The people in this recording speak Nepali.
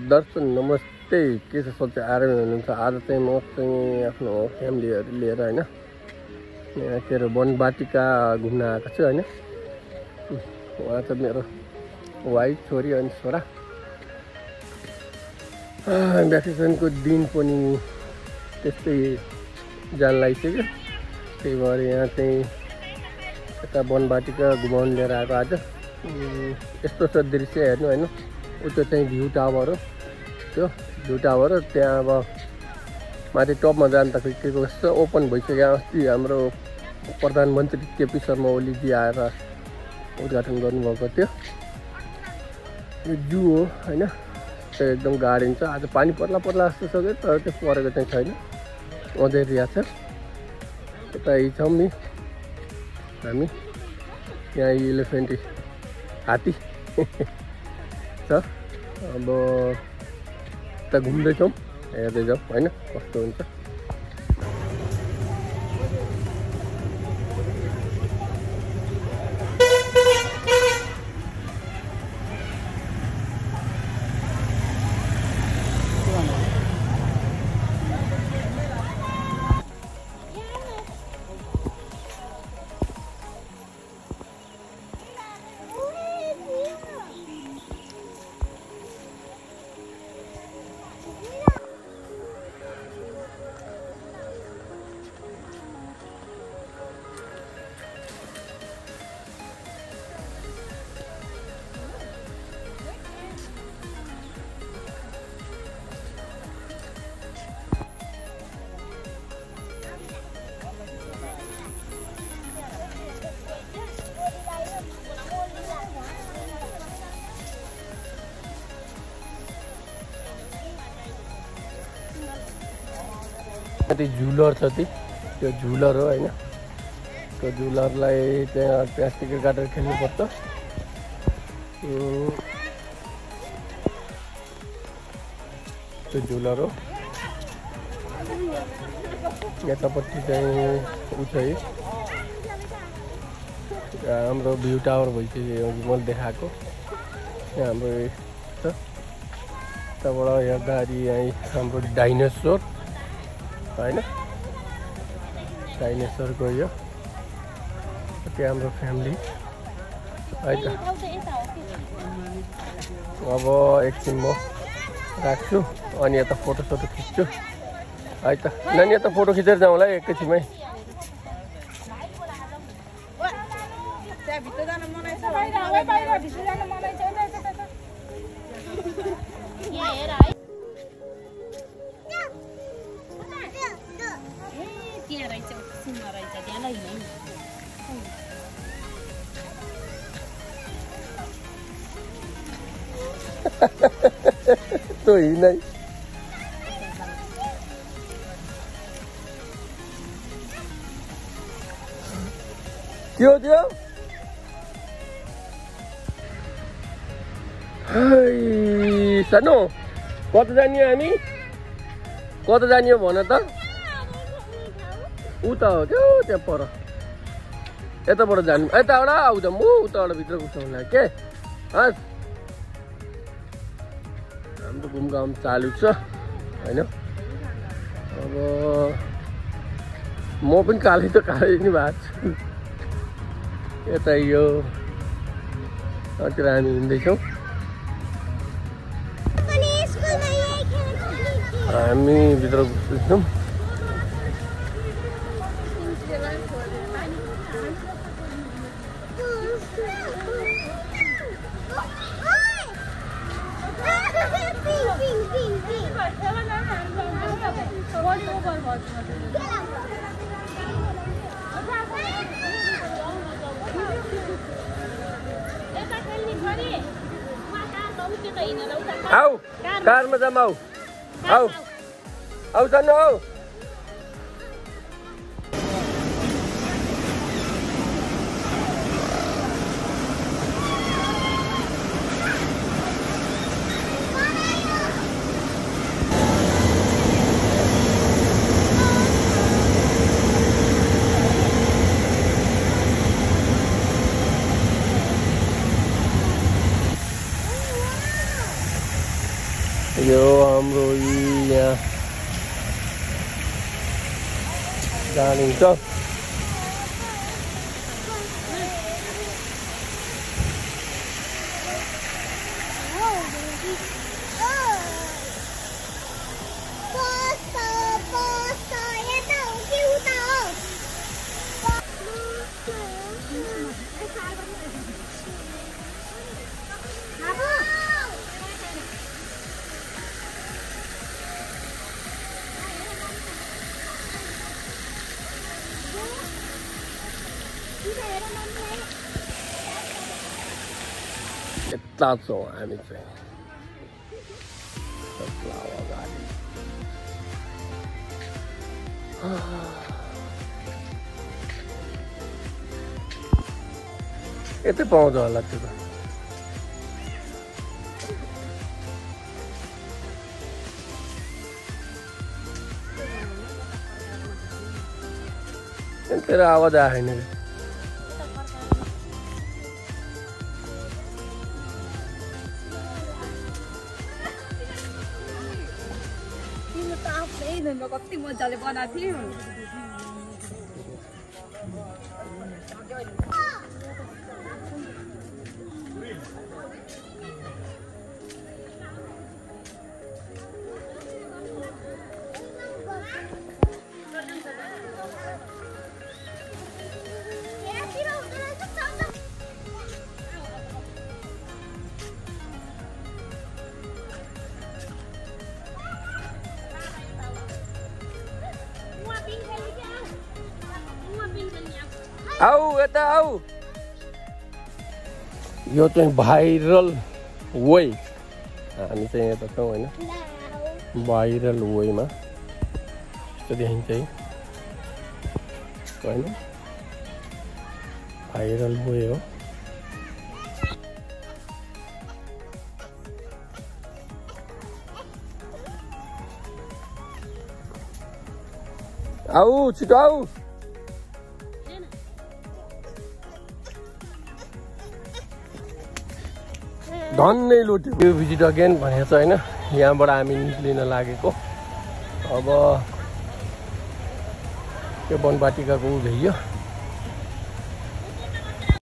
दर्शन नमस्ते, के छ सबै आरामै हुनुहुन्छ? आज चाहिँ म चाहिँ आफ्नो फ्यामिलीहरू लिएर होइन यहाँ के अरे वनवाटिका घुम्न आएको छु होइन। उहाँ चाहिँ मेरो वाइफ, छोरी अनि छोरा। भ्याकेसनको दिन पनि त्यस्तै जान लागिसक्यो, त्यही भएर यहाँ चाहिँ यता वनवाटिका घुमाउनु लिएर आएको आज। यस्तो छ दृश्य हेर्नु होइन, उतो चाहिँ भ्यू टावर हो, त्यो भ्यू टावर हो। त्यहाँ अब माथि टपमा जाँदाखेरि के कस्तो ओपन भइसक्यो। अस्ति हाम्रो प्रधानमन्त्री केपी शर्मा ओलीजी आएर उद्घाटन गर्नुभएको थियो। यो जू हो होइन, त्यो एकदम गार्डन छ। आज पानी पर्ला पर्ला जस्तो सक्यो, तर त्यो परेको चाहिँ छैन, अँध्यारिया छ। यता छौँ नि हामी, यहाँ इलिफेन्ट हात्ती छ। अब यता घुम्दैछौँ, हेर्दै जाउँ होइन कस्तो हुन्छ। त्यो झुलर छ, त्यो झुलर हो होइन। त्यो झुलरलाई त्यहाँ टिकट काटेर खेल्नुपर्छ। त्यो झुलर हो। यतापट्टि चाहिँ उ छ, हाम्रो भ्यू टावर भइसक्यो, मैले देखाएको। यहाँ हाम्रो छ, त्यहाँबाट हेर्दाखेरि यहाँ हाम्रो डाइनोसर होइन, डाइनोसर गयो। त्यो हाम्रो फ्यामिली है त। अब एकछिन म राख्छु अनि यता फोटोसोटो खिच्छु है त। नानी यता फोटो खिचेर जाउँ होला एकैछिनमै। तो ही नहीं क्यों दियो? सानो कता जाने हो हामी? कता जाने हो भन त? उता हो क्या त्यहाँ पर, यताबाट जानु। यताबाट आउँदा म उताबाट भित्र घुसाउनु के हस्। हाम्रो घुमघाम चालु छ होइन। अब म पनि कालै त कालै नि भएको छु। यता यो अतिर हामी हिँड्दैछौँ। हामी भित्र घुस्दैछौँ। आऊ कारमा जाम, आऊ आऊ आऊ सानो आऊ। यो हाम्रो यहाँ जानिन्छ यता छौँ हामी चाहिँ अगाडि यतै पाउँछ होला त्यो त तेरो आवाज आएन कति मजाले बनाएको थियौ आऊ यता आऊ यो चाहिँ भाइरल वे हामी चाहिँ यता छौँ होइन भाइरल वेमा यस्तो देखिन्छ है होइन भाइरल वे हो आऊ छिटो आऊ धन्नै लुट्यो यो भिजिट अगेन भनेको छ होइन यहाँबाट हामी निक्लिन लागेको अब त्यो वनवाटिकाको ऊ भइयो